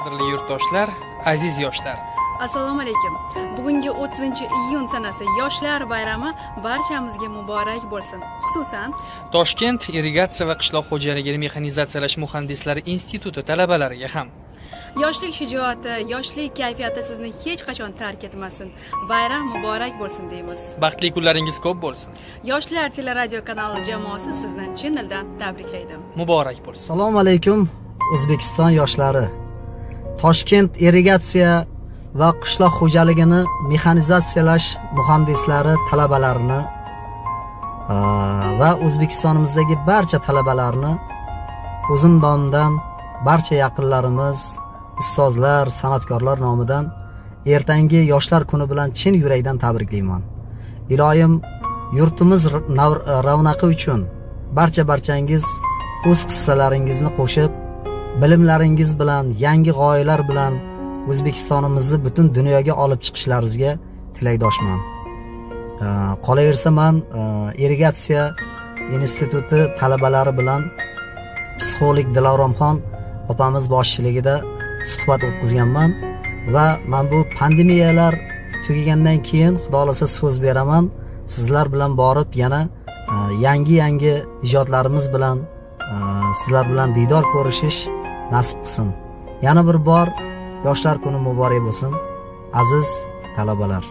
Qadrli yurtdoshlar, aziz yoshlar. Assalomu alaykum. Bugungi 30-iyun sanasi Yoshlar bayrami barchamizga muborak bo'lsin. Xususan, Toshkent irrigatsiya va qishloq xo'jaligini mexanizatsiyalash muhandislari instituti talabalariga ham. yoshlik shijoati, yoshlik kayfiyati sizni hech qachon tark etmasin. Bayram muborak bo'lsin deymiz. Baxtli kunlaringiz ko'p bo'lsin. Yoshlar teleradio kanali jamoasi sizni chin dildan tabriklaydi. Muborak bo'lsin. Assalomu alaykum O'zbekiston yoshlari. Toshkent irrigatsiya va qishloq xo'jaligini mexanizatsiyalash muhandislari talabalarini va O'zbekistonimizdagi barcha talabalarni o'zim nomidan, barcha yaqinlarimiz, ustozlar, san'atkorlar nomidan ertangi yoshlar kuni bilan chin yurakdan tabriklayman. Iloyim yurtimiz ravnaqi uchun barchangiz o'z hissalaringizni qo'shib, bilimlaringiz bilan, yangi g'oyalar bilan O'zbekistonimizni butun dunyoga olib chiqishlaringizga tilakdoshman. Qolaversa men irrigatsiya instituti talabalari bilan psixolog Diloromxon opamiz boshchiligida suhbat o'tkazganman va men bu pandemiyalar tugagandan keyin xudo xolasa so'z beraman, sizlar bilan borib yana yangi ijodlarimiz bilan sizlar bilan diydor ko'rishish nasib qilsin. Yana bir bor Yoshlar kuni muborak bo'lsin, aziz talabalar.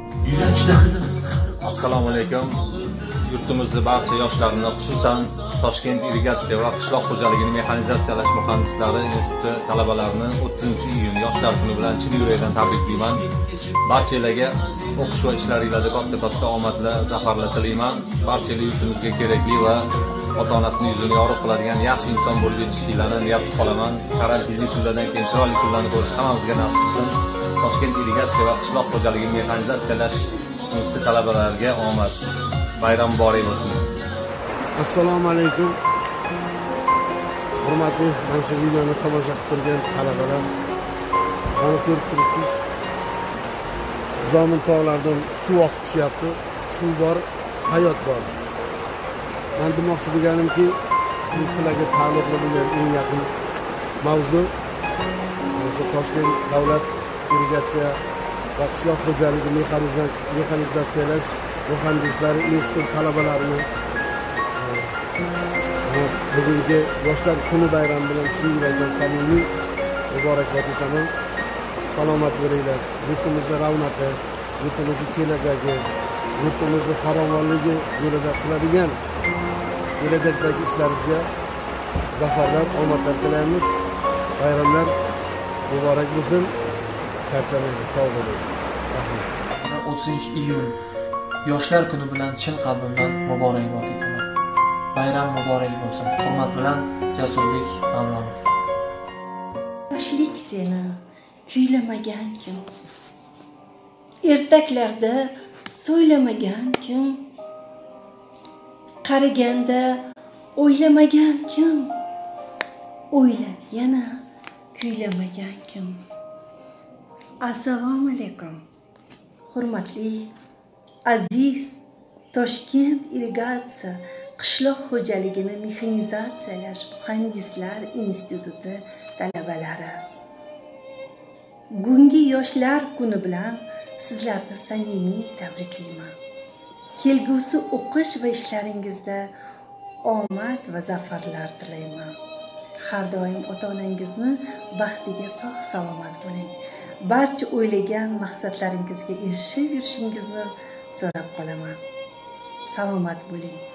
Assalomu alaykum. Yurtimizning barcha yoshlarini, xususan Toshkent irrigatsiya va qishloq xo'jaligini mexanizatsiyalash muhandislari instituti talabalarini 30-iyun Yoshlar kuni bilan chin yurakdan tabriklayman. Barchalarga o'qish va ishlaringizda katta omadlar, zafarlar tilayman. Barchalar yurtimizga kerakli va ota-onasining yuzini yorib qiladigan yaxshi inson bo'lib yetishinglarni niyat qolaman. Karantinli kunlardan keyin chiroyli kunlarni ko'rish hammamizga nasib qilsin. Toshkent irrigatsiya va qishloq xo'jaligini mexanizatsiyalash instituti talabalariga omad. Bayram muborak bo'lsin. Assalomu alaykum. Hurmatli mana shu videoni tomosha qilib turgan talabalar, mana ko'rib turibsiz. Zomin tog'lardan suv oqib tushyapti. Suv bor, hayot bor. Men demoqchi bo'lganimki, bu sizlarga taalluqli bo'lgan eng yaqin mavzu o'sha Toshkent davlat irrigatsiya va qishloq xo'jaligi mexanizatsiyalash muhandislari instituti talabalarini bugungi Yoshlar kuni bayrami bilan chin yurakdan samimiy muborakbod etaman. Salomat bo'linglar. Yurtimizning ravnaqi, yurtimizning kelajagi, yurtimizning farovonligi yo'lida qiladigan kelajakdagi ishlaringizga zafarlar, omadlar tilaymiz. Bayramlar muborak bo'lsin. Charchamang, sog' bo'ling. Rahmat. 30-iyun Yoshlar kuni bilan chin qalbimdan muborakbod etaman. Bayram muborak bo'lsin. Hurmat bilan Jasurbek Mavlonov. Yoshlik seni kuylamagan kim? Ertaklarda so'ylamagan kim? Qariganda o'ylamagan kim? O'ylab yana kuylamagan kim? Assalomu alaykum. Hurmatli, aziz Toshkent irrigatsiya qishloq xo'jaligini mexanizatsiyalash muhandislar instituti talabalari. Bugungi Yoshlar kuni bilan sizlarni samimiy tabriklayman. Kelgusi o'qish va ishlaringizda omad va zafarlar tilayman. Har doim ota-onangizni baxtiga sog' salomat bo'ling. Barcha o'ylagan maqsadlaringizga erishib yurishingizni so'rab qolaman. Salomat bo'ling.